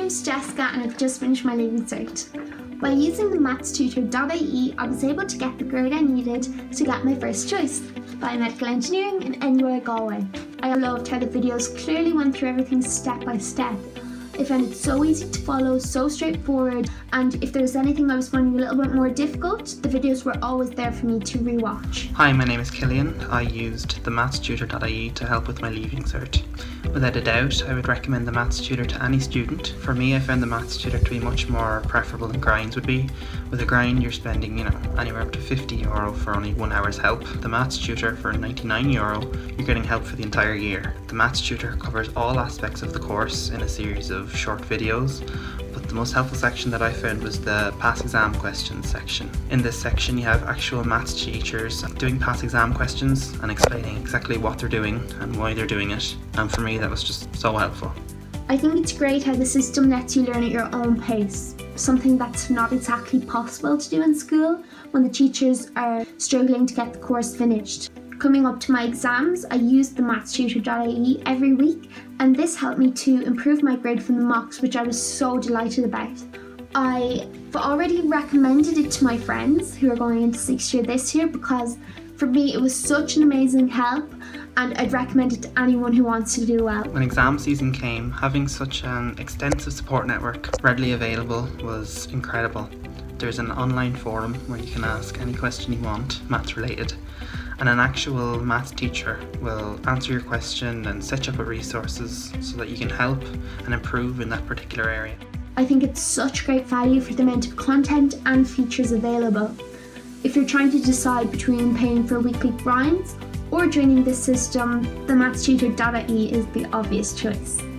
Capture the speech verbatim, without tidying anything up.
name's Jessica and I've just finished my Leaving Cert. By using the Maths Tutor dot I E, I was able to get the grade I needed to get my first choice, biomedical engineering in N U I Galway. I loved how the videos clearly went through everything step by step. I found it so easy to follow, so straightforward, and if there was anything I was finding a little bit more difficult, the videos were always there for me to rewatch. Hi, my name is Killian. I used the Maths Tutor dot I E to help with my Leaving Cert. Without a doubt, I would recommend the Maths Tutor to any student. For me, I found the Maths Tutor to be much more preferable than Grinds would be. With a Grind, you're spending, you know, anywhere up to fifty euro for only one hour's help. The Maths Tutor, for ninety-nine euro, you're getting help for the entire year. The Maths Tutor covers all aspects of the course in a series of short videos, but the most helpful section that I found was the past exam questions section. In this section you have actual maths teachers doing past exam questions and explaining exactly what they're doing and why they're doing it, and for me that was just so helpful. I think it's great how the system lets you learn at your own pace, something that's not exactly possible to do in school when the teachers are struggling to get the course finished. Coming up to my exams, I used the Maths Tutor dot I E every week, and this helped me to improve my grade from the mocks, which I was so delighted about. I've already recommended it to my friends who are going into sixth year this year because for me it was such an amazing help, and I'd recommend it to anyone who wants to do well. When exam season came, having such an extensive support network readily available was incredible. There's an online forum where you can ask any question you want, maths related, and an actual maths teacher will answer your question and set you up with resources so that you can help and improve in that particular area. I think it's such great value for the amount of content and features available. If you're trying to decide between paying for weekly grinds or joining this system, the Maths Tutor dot I E is the obvious choice.